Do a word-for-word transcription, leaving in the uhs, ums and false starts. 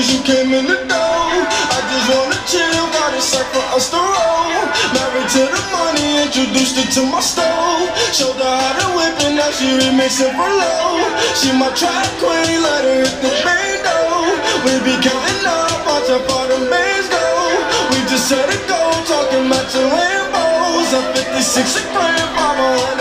as you came in the door. I just wanna chill, got a sack for us to roll. Married to the money, introduced her to my stove. Showed her how to whip and now she remixing for low. She my track queen, let her hit the bando. We be counting up, watch how far them bands go. We just set a goal, talking about your Lambos. A fifty-six a grand, five oh